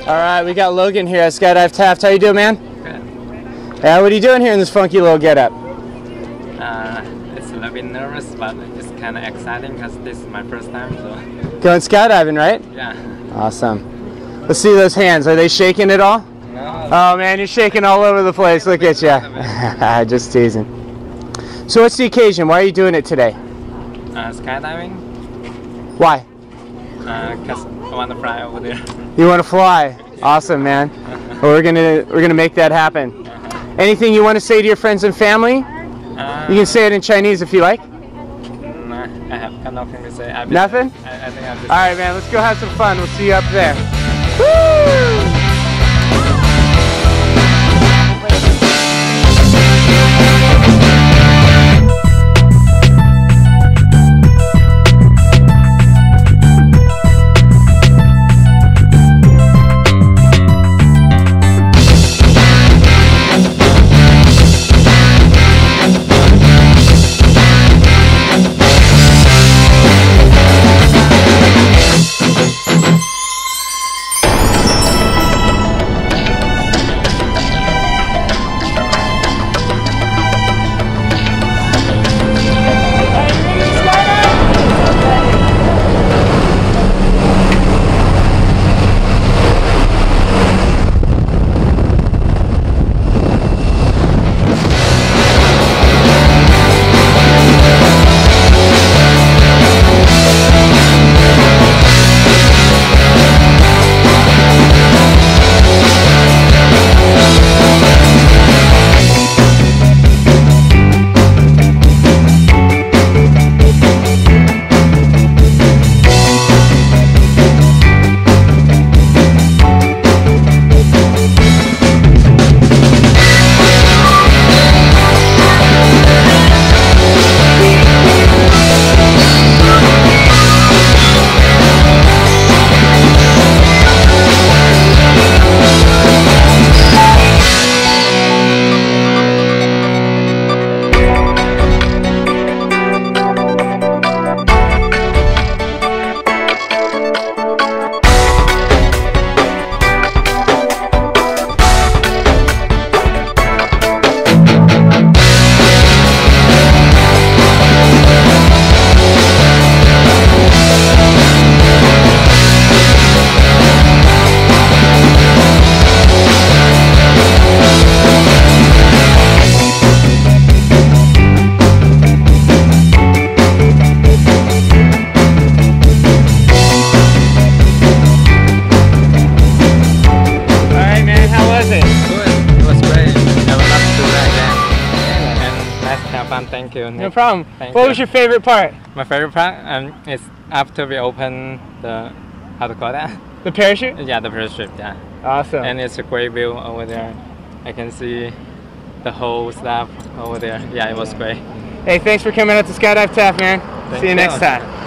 All right, we got Logan here at Skydive Taft. How you doing, man? Good. Yeah, what are you doing here in this funky little getup? It's a little bit nervous, but it's kind of exciting because this is my first time. So Going skydiving, right? yeah. Awesome. Let's see those hands. Are they shaking at all? No. Oh man, you're shaking all over the place. Look at you. Just teasing. So what's the occasion? Why are you doing it today? Skydiving. Why? Because I want to fly over there. You want to fly? Awesome, man. Well, we're gonna make that happen. Anything you want to say to your friends and family? You can say it in Chinese if you like. Nah, I have got nothing to say. Nothing? I think I'll just... All right, man. Let's go have some fun. We'll see you up there. Woo! Thank you. No problem. Thank What you. was your favorite part? My favorite part is after we open the, how to call that? The parachute? Yeah, the parachute, yeah. Awesome. And it's a great view over there. I can see the whole stuff over there. Yeah, it was great. Hey, thanks for coming out to Skydive Taft, man. See you next time.